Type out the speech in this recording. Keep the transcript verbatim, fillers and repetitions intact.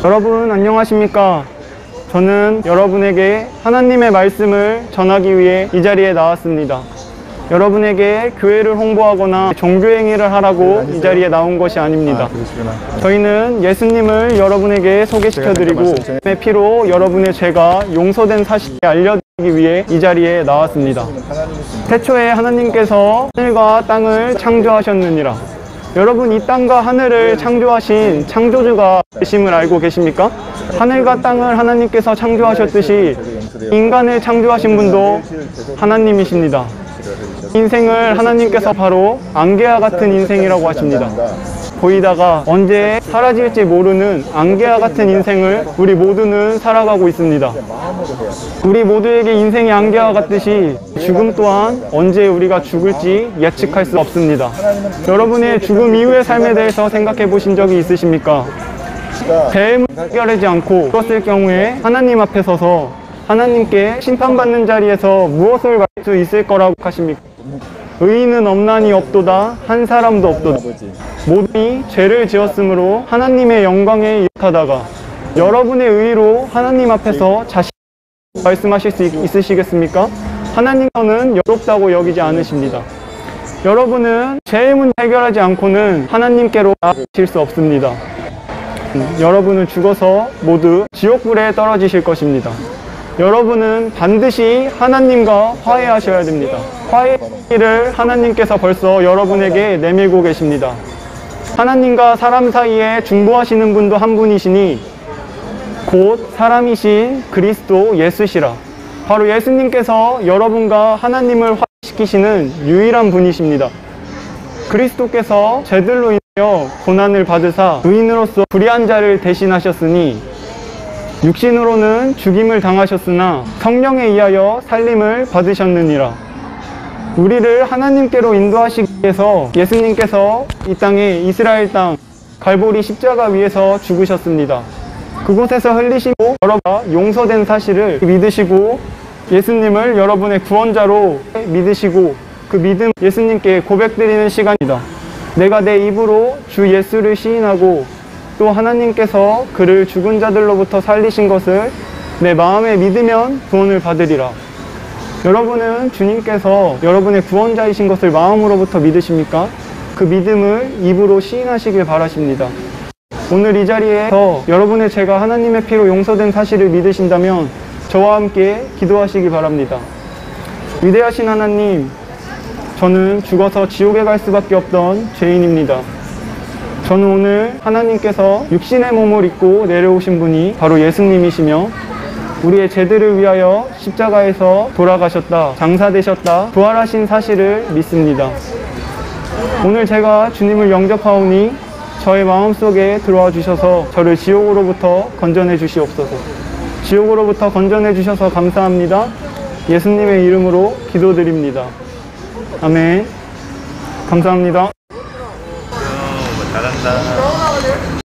여러분 안녕하십니까? 저는 여러분에게 하나님의 말씀을 전하기 위해 이 자리에 나왔습니다. 여러분에게 교회를 홍보하거나 종교행위를 하라고 이 자리에 나온 것이 아닙니다. 아, 저희는 예수님을 여러분에게 소개시켜드리고 의 피로 여러분의 죄가 용서된 사실을 알려드리기 위해 이 자리에 나왔습니다. 태초에 하나님께서 하늘과 땅을 창조하셨느니라. 여러분, 이 땅과 하늘을 창조하신 창조주가 계심을 알고 계십니까? 하늘과 땅을 하나님께서 창조하셨듯이 인간을 창조하신 분도 하나님이십니다. 인생을 하나님께서 바로 안개와 같은 인생이라고 하십니다. 보이다가 언제 사라질지 모르는 안개와 같은 인생을 우리 모두는 살아가고 있습니다. 우리 모두에게 인생이 안개와 같듯이 죽음 또한 언제 우리가 죽을지 예측할 수 없습니다. 여러분의 죽음 이후의 삶에 대해서 생각해 보신 적이 있으십니까? 뱀을 해결하지 않고 죽었을 경우에 하나님 앞에 서서 하나님께 심판받는 자리에서 무엇을 갈 수 있을 거라고 하십니까? 의인은 없나니 없도다, 한 사람도 없도다. 모두이 죄를 지었으므로 하나님의 영광에 이익하다가 여러분의 의로 하나님 앞에서 자신 말씀하실 수 있으시겠습니까? 하나님께서는 여롭다고 여기지 않으십니다. 여러분은 죄의 문제 해결하지 않고는 하나님께로 나아가실 수 없습니다. 여러분은 죽어서 모두 지옥불에 떨어지실 것입니다. 여러분은 반드시 하나님과 화해하셔야 됩니다. 화해를 하나님께서 벌써 여러분에게 내밀고 계십니다. 하나님과 사람 사이에 중보하시는 분도 한 분이시니 곧 사람이신 그리스도 예수시라. 바로 예수님께서 여러분과 하나님을 화해시키시는 유일한 분이십니다. 그리스도께서 죄들로 인하여 고난을 받으사 의인으로서 불의한 자를 대신하셨으니 육신으로는 죽임을 당하셨으나 성령에 의하여 살림을 받으셨느니라. 우리를 하나님께로 인도하시기 위해서 예수님께서 이 땅에 이스라엘 땅 갈보리 십자가 위에서 죽으셨습니다. 그곳에서 흘리시고 여러분과 용서된 사실을 믿으시고 예수님을 여러분의 구원자로 믿으시고 그 믿음 예수님께 고백드리는 시간이다. 내가 내 입으로 주 예수를 시인하고 또 하나님께서 그를 죽은 자들로부터 살리신 것을 내 마음에 믿으면 구원을 받으리라. 여러분은 주님께서 여러분의 구원자이신 것을 마음으로부터 믿으십니까? 그 믿음을 입으로 시인하시길 바라십니다. 오늘 이 자리에서 여러분의 죄가 하나님의 피로 용서된 사실을 믿으신다면 저와 함께 기도하시기 바랍니다. 위대하신 하나님, 저는 죽어서 지옥에 갈 수밖에 없던 죄인입니다. 저는 오늘 하나님께서 육신의 몸을 입고 내려오신 분이 바로 예수님이시며 우리의 죄들을 위하여 십자가에서 돌아가셨다, 장사되셨다, 부활하신 사실을 믿습니다. 오늘 제가 주님을 영접하오니 저의 마음속에 들어와 주셔서 저를 지옥으로부터 건져내 주시옵소서. 지옥으로부터 건져내 주셔서 감사합니다. 예수님의 이름으로 기도드립니다. 아멘. 감사합니다. 잘한다.